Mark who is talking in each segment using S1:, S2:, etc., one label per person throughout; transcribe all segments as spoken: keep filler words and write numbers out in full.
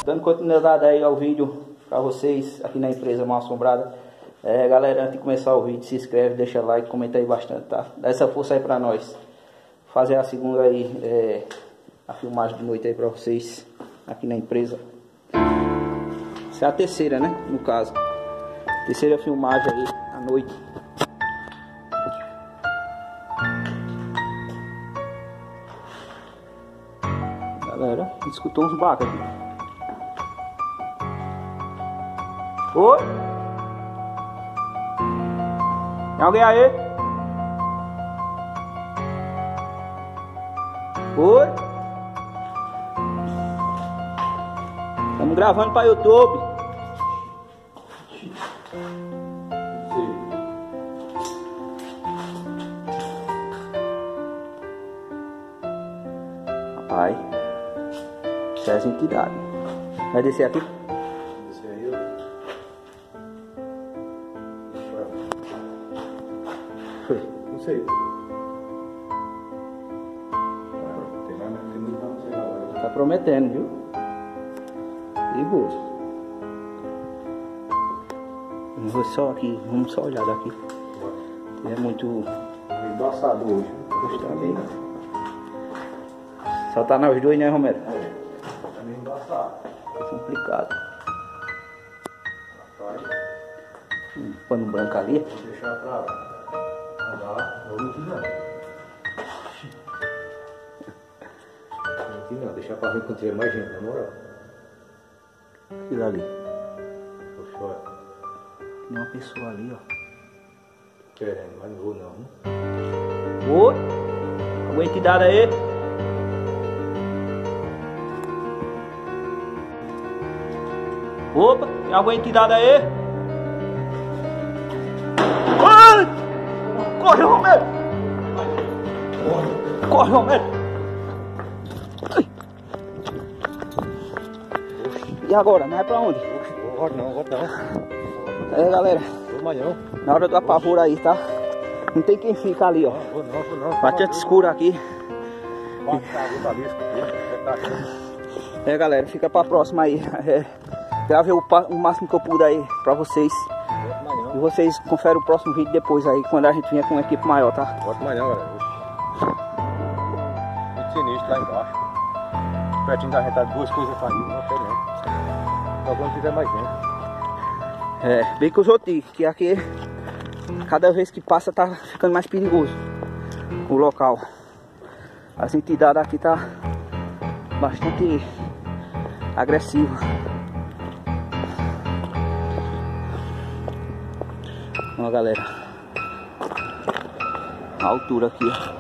S1: Dando continuidade aí ao vídeo para vocês aqui na empresa Mal Assombrada. É, galera, antes de começar o vídeo, se inscreve, deixa like, comenta aí bastante, tá? Dá essa força aí pra nós. Fazer a segunda aí, é, a filmagem de noite aí pra vocês aqui na empresa. Essa é a terceira, né? No caso. Terceira filmagem aí à noite. Galera, escutou uns bacas aqui. Oi? Tem alguém aí? Oi? Estamos gravando para YouTube. Rapaz, isso é as entidades. Vai descer aqui?
S2: Descer aí, ó. Não sei. Tem mais, tem muito pra não sei agora.
S1: Tá prometendo, viu? Perigoso. Vou só aqui, vamos só olhar daqui. É muito
S2: Embaçado hoje.
S1: Gostar bem. Só tá nós dois, né, Romero?
S2: É. Tá meio embaçado.
S1: É complicado.
S2: Rapaz.
S1: Um pano branco ali.
S2: Vou deixar pra lá. Andar, não muito não. Aqui não, deixar pra ver quando tiver mais gente, na moral.
S1: Aquilo ali.
S2: Tô fora.
S1: Tem uma pessoa ali, ó.
S2: Querendo, mas não vou não.
S1: Oi? Alguma entidade aí? Opa, tem alguma entidade aí? Ai! Corre, Romero! Corre, Romero! Ai. E agora? Não é pra onde?
S2: Roda não, roda não.
S1: É, galera,
S2: Vou amanhã.
S1: na hora do apavoro aí, tá? Não tem quem fica ali, ó.
S2: Vou não, vou não.
S1: Bastante escuro aqui.
S2: É.
S1: É, galera, fica pra próxima aí. É, gravei o, o máximo que eu puder aí pra vocês. E vocês conferem o próximo vídeo depois aí, quando a gente vier com uma equipe maior, tá?
S2: Bota amanhã, galera. Muito sinistro lá embaixo. Pertinho da gente, duas coisas caindo, não sei não. Só quando tiver mais gente.
S1: É, bem que os outros, que aqui, cada vez que passa tá ficando mais perigoso o local. As entidades aqui tá bastante agressiva. Ó, galera, a altura aqui, ó.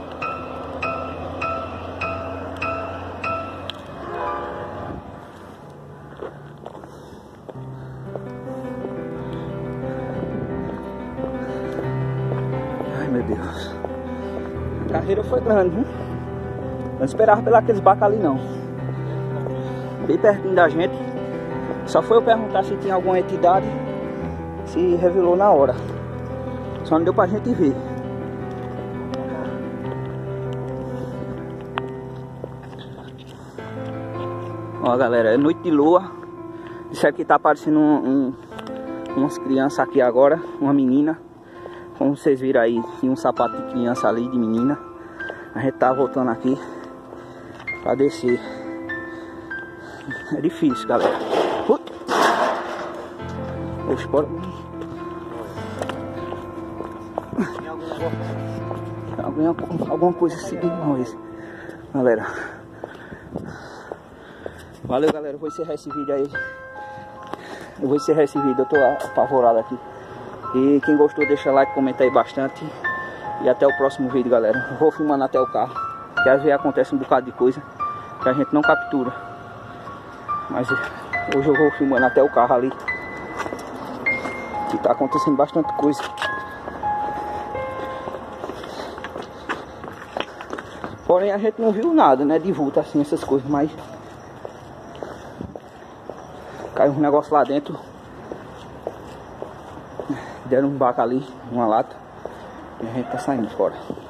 S1: Ai, meu Deus. A carreira foi grande, viu? Não esperava pelos aqueles bacas ali não. Bem pertinho da gente. Só foi eu perguntar se tinha alguma entidade. Se revelou na hora. Só não deu pra gente ver. Ó, galera, é noite de lua. Disseram que tá aparecendo um, um, umas crianças aqui agora. Uma menina. Como vocês viram aí, tinha um sapato de criança ali, de menina. A gente tá voltando aqui pra descer. É difícil, galera. Ui. Oxe, bora. Alguma, alguma coisa seguindo nós, galera. Valeu, galera. Eu vou encerrar esse vídeo aí. Eu vou encerrar esse vídeo. Eu tô apavorado aqui. E quem gostou, deixa like, comenta aí bastante. E até o próximo vídeo, galera. Eu vou filmando até o carro, que às vezes acontece um bocado de coisa que a gente não captura. Mas hoje eu vou filmando até o carro ali, que tá acontecendo bastante coisa. Porém a gente não viu nada, né, de vulto assim, essas coisas, mas caiu um negócio lá dentro. Deram um baco ali, uma lata, e a gente tá saindo fora.